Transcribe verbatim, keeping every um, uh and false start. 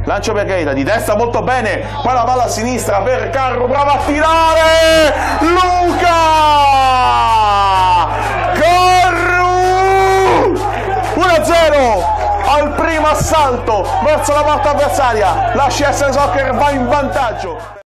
lancio per Keita, di testa molto bene, poi la palla a sinistra per Carro, brava a tirare, Luka Carro, uno a zero al primo assalto verso la porta avversaria, la C S Soccer va in vantaggio.